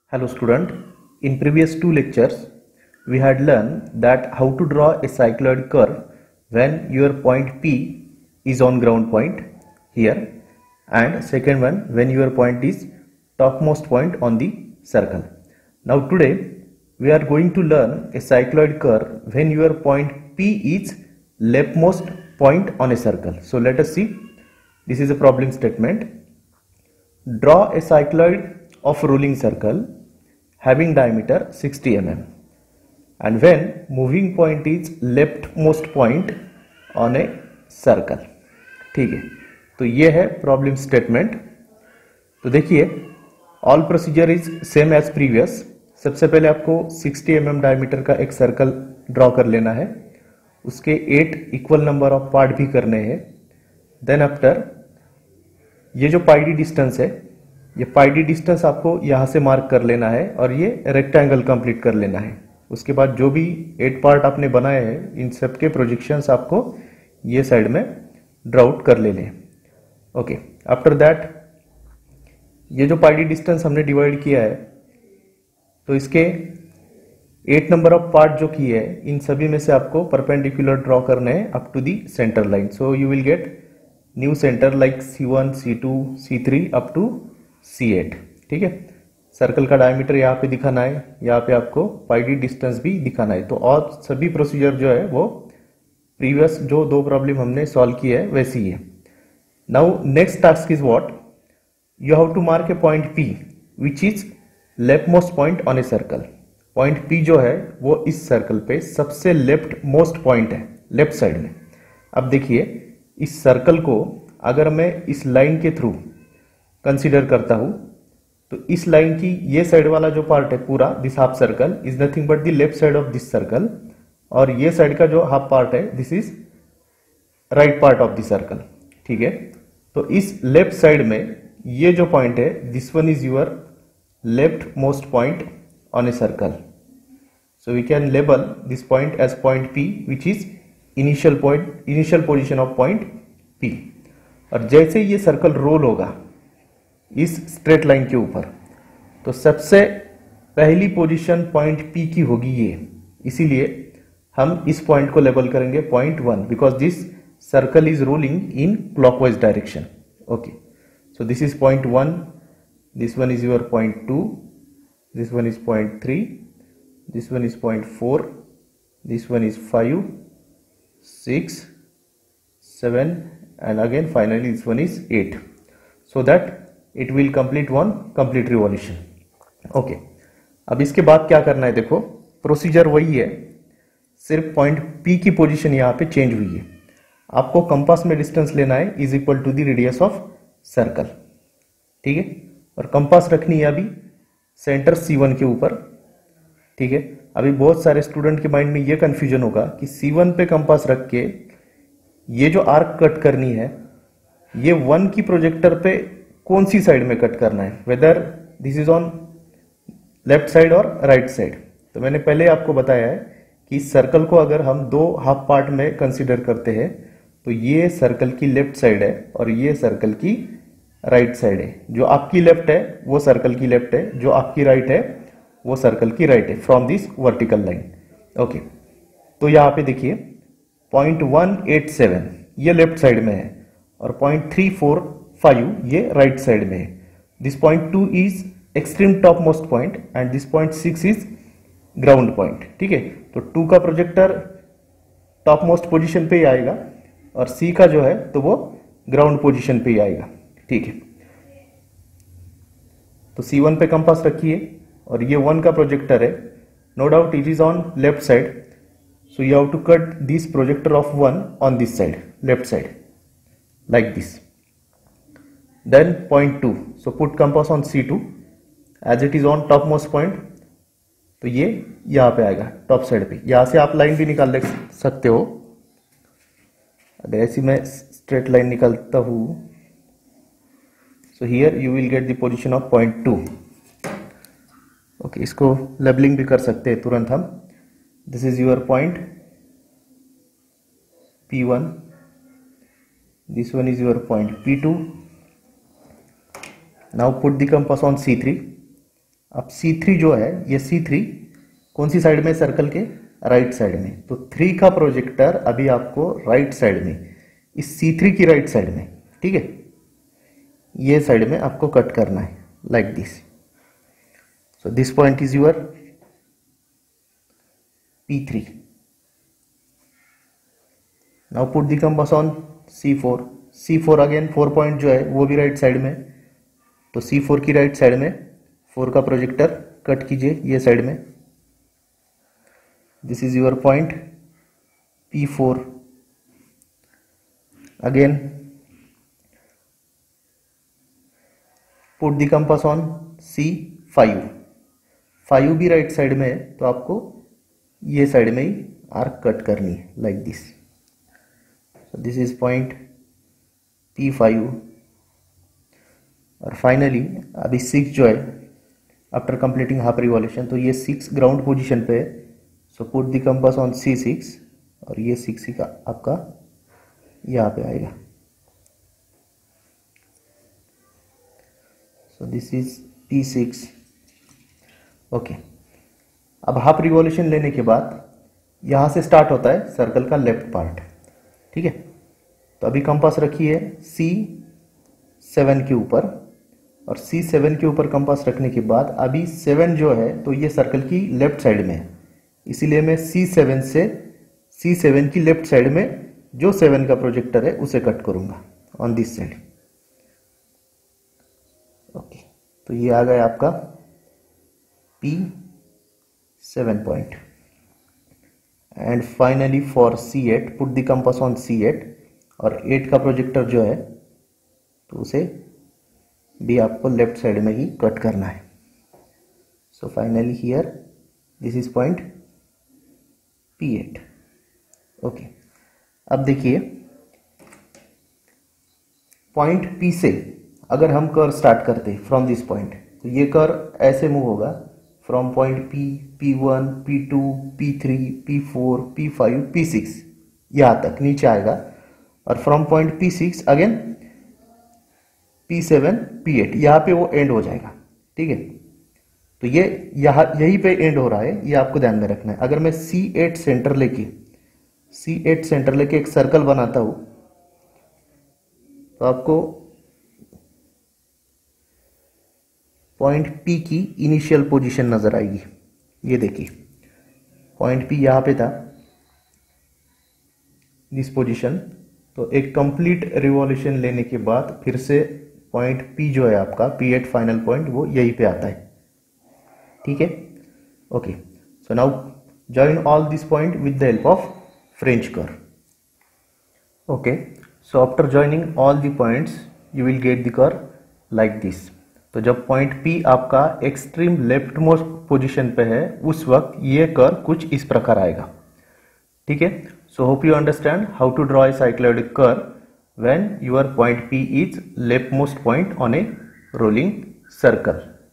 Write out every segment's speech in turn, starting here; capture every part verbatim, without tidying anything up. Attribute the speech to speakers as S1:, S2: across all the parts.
S1: Hello student, in previous two lectures we had learned that how to draw a cycloid curve when your point P is on ground point here, and second one when your point is topmost point on the circle. Now today we are going to learn a cycloid curve when your point P is leftmost point on a circle. So let us see. This is a problem statement. Draw a cycloid of rolling circle having diameter sixty millimeters and when moving point is leftmost point on a circle. ठीक है, तो ये है problem statement. तो देखिए, all procedure is same as previous. सबसे पहले आपको सिक्सटी एम एम डायमीटर का एक सर्कल ड्रॉ कर लेना है. उसके eight equal number of part भी करने हैं. देन आफ्टर ये जो पाई डी डिस्टेंस है, ये पाई डी डिस्टेंस आपको यहां से मार्क कर लेना है और ये रेक्टेंगल कंप्लीट कर लेना है. उसके बाद जो भी एट पार्ट आपने बनाए हैं इन सब के प्रोजेक्शंस आपको ये साइड में ड्रॉ आउट कर ले लें. ओके, आफ्टर दैट ये जो पाई डी डिस्टेंस हमने डिवाइड किया है, तो इसके एट नंबर ऑफ पार्ट जो किए है इन सभी में से आपको परपेंडिकुलर ड्रॉ करने हैं up to the centre line. So you will get new centre like C one, C two, C three up to C eight. ठीक है, सर्कल का डायमीटर यहाँ पे दिखाना है, यहाँ पे आपको पाई डी डिस्टेंस भी दिखाना है. तो और सभी प्रोसीजर जो है वो प्रीवियस जो दो प्रॉब्लम हमने सॉल्व किए है वैसी ही है. Now next task is what, you have to mark a point P which is left most point on a circle. Point P जो है वो इस सर्कल पे सबसे लेफ्ट मोस्ट पॉइंट है, लेफ्ट साइड में. अब देखिए, इस सर्कल को अगर मैं इस लाइन के थ्रू कंसीडर करता हूं तो इस लाइन की ये साइड वाला जो पार्ट है पूरा, this half circle is nothing but the left side of this circle, और ये साइड का जो हाफ पार्ट है this is right part of the circle. ठीक है, तो इस लेफ्ट साइड में ये जो पॉइंट है this one is your left most point on a circle. So we can label this point as point P which is initial point, initial position of point P. और जैसे ये circle role होगा इस straight line के ऊपर, तो सबसे पहली पोजीशन पॉइंट पी की होगी ये. इसीलिए हम इस पॉइंट को लेबल करेंगे point one, because this circle is rolling in clockwise direction. Okay, so this is point one, this one is your point two, this one is point three, this one is point four, this one is five, six, seven, and again finally this one is eight, so that it will complete one complete revolution. okay, अब इसके बाद क्या करना है, देखो procedure वही है, सिर्फ पॉइंट P की पोजीशन यहाँ पे चेंज हुई है. आपको कंपास में डिस्टेंस लेना है is equal to the radius of circle. ठीक है, और कंपास रखनी है अभी सेंटर सी वन के ऊपर. ठीक है, अभी बहुत सारे स्टूडेंट के माइंड में ये कंफ्यूजन होगा कि सी वन पे कंपास रख के ये जो आर्क कट करनी है ये वन की प्रोजेक्टर पे कौन सी साइड में कट करना है, whether this is on left side और राइट साइड. तो मैंने पहले आपको बताया है कि इस सर्कल को अगर हम दो हाफ पार्ट में कंसीडर करते हैं तो ये सर्कल की लेफ्ट साइड है और ये सर्कल की राइट साइड है. जो आपकी लेफ्ट है वो सर्कल की लेफ्ट है, जो आपकी राइट है वो सर्कल की राइट है from this vertical line. Okay, तो यहाँ पे देखिए पॉइंट वन एट सेवन ये लेफ्ट साइड में है और पॉइंट थ्री फोर फाइव ये राइट साइड में है. This point two is extreme top most point and this point six is ground point. ठीक है, तो टू का प्रोजेक्टर टॉप मोस्ट पोजिशन पे ही आएगा और सी का जो है तो वो ग्राउंड पोजिशन पे ही आएगा. ठीक है, तो सी वन पे कंपास रखिए और ये वन का प्रोजेक्टर है, no doubt it is on left side. So you have to cut this projector of one on this side, left side, like this. Then point two. So put compass on C two as it is on topmost point. तो ये यहाँ पे आएगा top side पे. यहाँ से आप line भी निकाल ले सकते हो. अगर ऐसी मैं स्ट्रेट लाइन निकालता हूँ, so here you will get the position of point two. Okay, इसको लेबलिंग भी कर सकते हैं तुरंत हम. This is your point P one, this one is your point P two. Now put the compass on C three. अब सी three जो है, ये सी थ्री कौन सी साइड में, सर्कल के राइट साइड में, तो थ्री का प्रोजेक्टर अभी आपको राइट साइड में, इस सी थ्री की राइट साइड में, ठीक है, ये साइड में आपको कट करना है like this. So this point is your P three. Now put the compass on C four. C four again four point जो है वो भी राइट साइड में, तो सी फोर की राइट साइड में फोर का प्रोजेक्टर कट कीजिए ये साइड में. This is your point P four. Again put the compass on C five. Five भी राइट साइड में है, तो आपको ये साइड में ही आर्क कट करनी है like this. So this is point P five. और फाइनली अभी सिक्स जो है, आफ्टर कंप्लीटिंग हाफ रिवॉल्यूशन, तो ये सिक्स ग्राउंड पोजीशन पे है. So put the compass on C six, और ये सिक्स का आपका यहाँ पे आएगा. So this is P six. Okay, अब हाफ रिवॉल्यूशन लेने के बाद यहाँ से स्टार्ट होता है सर्कल का लेफ्ट पार्ट, ठीक है. तो अभी कंपास रखिए सी सेवन के ऊपर, और सी सेवन के ऊपर कंपास रखने के बाद अभी सेवन जो है तो ये सर्कल की लेफ्ट साइड में है, इसीलिए मैं सी सेवन से सी सेवन की लेफ्ट साइड में जो सेवन का प्रोजेक्टर है उसे कट करूंगा ऑन दिस साइड. ओके, तो ये आ गया आपका P seven point. And finally for C eight put the compass on C eight, और एट का प्रोजेक्टर जो है तो उसे भी आपको लेफ्ट साइड में ही कट करना है. So finally here this is point P eight. Okay, अब देखिए पॉइंट पी से अगर हम कर स्टार्ट करते फ्रॉम दिस पॉइंट, तो ये कर ऐसे मूव होगा from point P, P one, P two, P three, P four, P five, P six, यहाँ तक नीचे आएगा. और from point P six again P seven, P eight, यहाँ पे वो एंड हो जाएगा, ठीक है. तो ये यहाँ यहीं पे एंड हो रहा है, ये आपको ध्यान में रखना है. अगर मैं सी एट सेंटर लेके सी एट सेंटर लेके एक सर्कल बनाता हूं, तो आपको पॉइंट पी की इनिशियल पोजीशन नजर आएगी. ये देखिए पॉइंट पी यहाँ पे था, दिस पोजीशन. तो एक कंप्लीट रिवॉल्यूशन लेने के बाद फिर से पॉइंट पी जो है आपका पी एट फाइनल पॉइंट, वो यहीं पे आता है, ठीक है. Okay, so now join all this point with the help of French curve. Okay, so after joining all the points you will get the curve like this. तो जब point P आपका एक्सट्रीम लेफ्ट मोस्ट पोजिशन पे है, उस वक्त ये curve कुछ इस प्रकार आएगा, ठीक है. So hope you understand how to draw a cycloid curve when your point P is leftmost point on a rolling circle.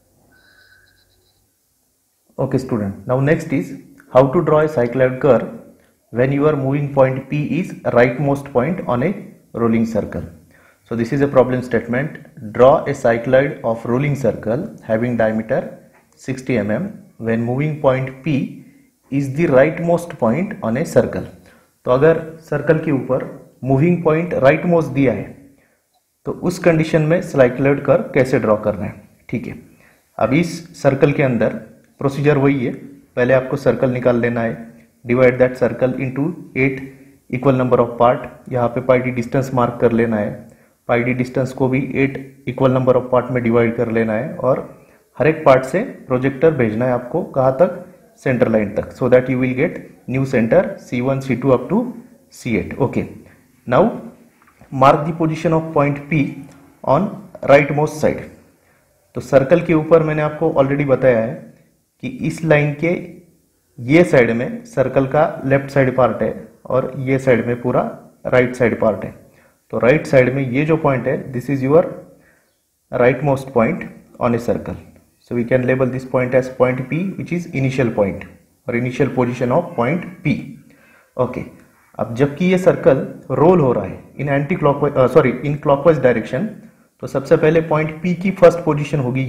S1: Okay student, now next is how to draw a cycloid curve when your moving point P is rightmost point on a rolling circle. So this is a problem statement. Draw a cycloid of rolling circle having diameter sixty millimeters when moving point P is the rightmost point on a circle. तो अगर circle के ऊपर moving point right most दिया है, तो उस condition में cycloid curve कैसे ड्रॉ करना है, ठीक है. अब इस सर्कल के अंदर प्रोसीजर वही है, पहले आपको सर्कल निकाल लेना है, divide that circle into eight equal number of part. यहाँ पे पाई डी डिस्टेंस मार्क कर लेना है, पाई डी डिस्टेंस को भी eight equal number of part में डिवाइड कर लेना है, और हर एक पार्ट से प्रोजेक्टर भेजना है आपको कहाँ तक, सेंटर लाइन तक, so that you will get new centre C one, C two up to C eight. Okay, now mark the position of point P on right most side. तो circle के ऊपर मैंने आपको ऑलरेडी बताया है कि इस लाइन के ये साइड में सर्कल का लेफ्ट साइड पार्ट है, और ये साइड में पूरा राइट साइड पार्ट है. तो राइट साइड में ये जो पॉइंट है, this is your right most point on a circle. So we can label this point as point P which is initial point और initial position of point P. Okay, अब जबकि ये circle roll हो रहा है in anti clockwise sorry in clockwise direction, तो सबसे पहले पॉइंट P की फर्स्ट पोजीशन होगी ये,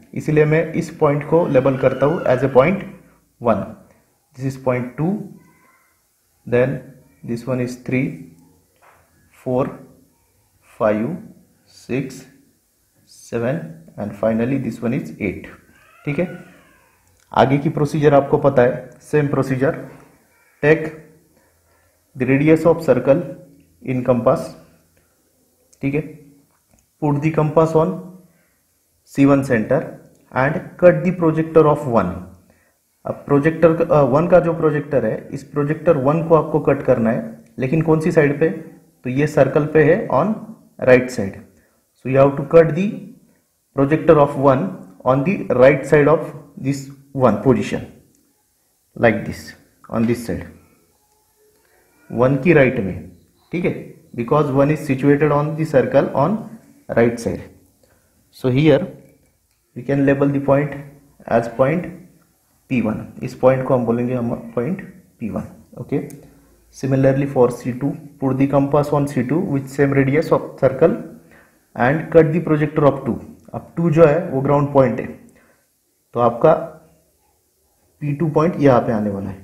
S1: इसलिए मैं इस पॉइंट को लेबल करता हूँ as a point one. This is point two, then this one is three, four, five, six, seven and finally this one is eight. ठीक है, आगे की प्रोसीजर आपको पता है. Same procedure, take the radius of circle in compass. ठीक है, put the compass on C one centre and cut the projector of one. अब प्रोजेक्टर वन का जो प्रोजेक्टर है, इस प्रोजेक्टर वन को आपको कट करना है, लेकिन कौन सी साइड पे? तो ये सर्कल पे है on right side. So you have to cut the projector of one on the right side of this one position, like this, on this side, one की राइट में. ठीक है, because one is situated on the circle on right side. So here we can label the point as point P one. इस point को हम बोलेंगे हम point P one. Okay, similarly for C to, put the compass on C two with same radius of circle and cut the projector of two. अब two जो है वो ground point है, तो आपका पी टू पॉइंट यहाँ पे आने वाला है,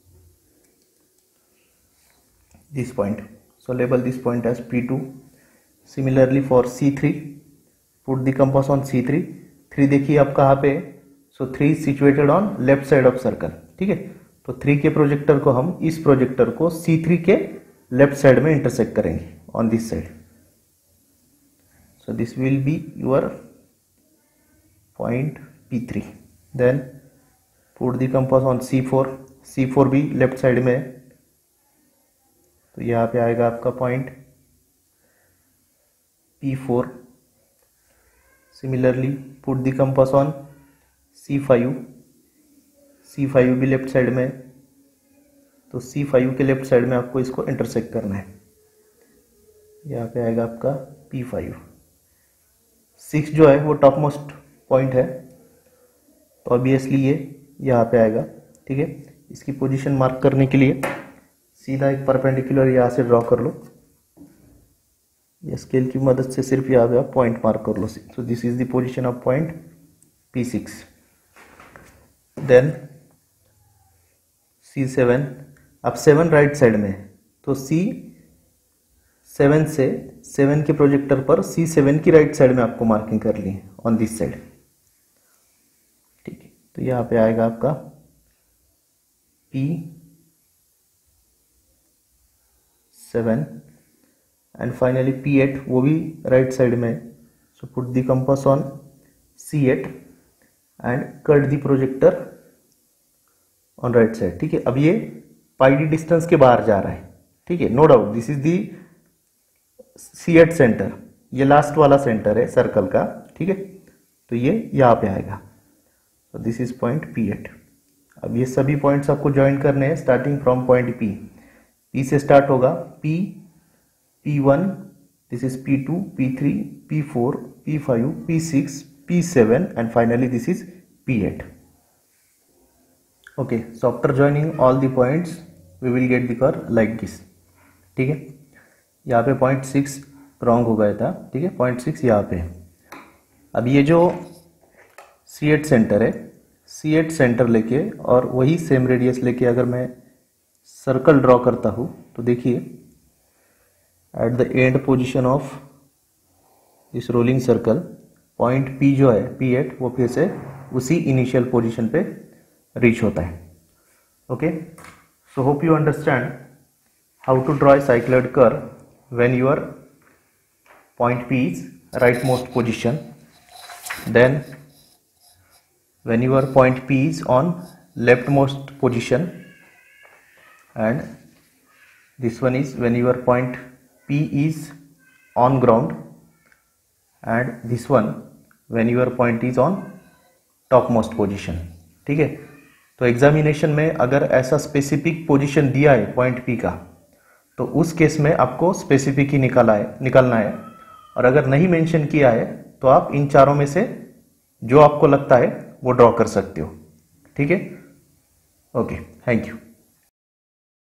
S1: this point. So label this point as P two. Similarly for C three, put the compass on C three. Three देखिए आप कहाँ पे है, so three is situated on left side of circle. ठीक है, तो थ्री के प्रोजेक्टर को हम इस प्रोजेक्टर को सी थ्री के लेफ्ट साइड में इंटरसेक्ट करेंगे on this side. So this will be your point P three. Then put the compass on C four. C four भी लेफ्ट साइड में है, तो यहाँ पे आएगा आपका point P four. Similarly put the compass on C five. C five भी left side में है, तो सी फाइव के लेफ्ट साइड में आपको इसको इंटरसेक्ट करना है. यहाँ पे आएगा आपका पी फाइव. सिक्स जो है वो टॉप मोस्ट पॉइंट है, तो ऑब्वियसली ये यहाँ पे आएगा. ठीक है, इसकी पोजीशन मार्क करने के लिए सीधा एक परपेंडिकुलर यहाँ से ड्रॉ कर लो. ये स्केल की मदद से सिर्फ यहाँ पे आप पॉइंट मार्क कर लो. So this is the position of point P six. Then C seven. अब सेवन राइट साइड में, तो सी सेवन से सेवन के प्रोजेक्टर पर सी सेवन की राइट साइड में आपको मार्किंग कर ली है ऑन दिस साइड. ठीक है, तो यहाँ पे आएगा आपका P seven and finally P eight, वो भी राइट साइड में. So put the compass on C eight and cut the projector on right side. ठीक है, अब ये पाई डी डिस्टेंस के बाहर जा रहा है. ठीक है, no doubt this is the C eight centre, ये लास्ट वाला सेंटर है सर्कल का. ठीक है, तो ये यहाँ पे आएगा. तो this is point P eight. अब ये सभी पॉइंट्स आपको ज्वाइन करने हैं starting from point P. P से स्टार्ट होगा P, P one, this is P two, P three, P four, P five, P six, P seven and finally this is P eight. Okay, so after joining all the points we will get the curve like this. ठीक है, यहाँ पे point six wrong हो गया था. ठीक है, point six यहाँ पे. अब ये जो सी एट सेंटर है, सी एट सेंटर लेके और वही सेम रेडियस लेके अगर मैं सर्कल ड्रॉ करता हूँ, तो देखिए at the end position of this rolling circle point P जो है पी एट, वो फिर से उसी इनिशियल पोजीशन पे रीच होता है. Okay, so hope you understand how to draw a cycloid curve when your point P is rightmost position, then when your point P is on leftmost position, and this one is when your point P is on ground, and this one when your point is on topmost position. ठीक है, तो examination में अगर ऐसा specific position दिया है point P का, तो उस केस में आपको स्पेसिफिक ही निकाला है निकालना है, और अगर नहीं मेंशन किया है तो आप इन चारों में से जो आपको लगता है वो ड्रॉ कर सकते हो. ठीक है, ओके, थैंक यू.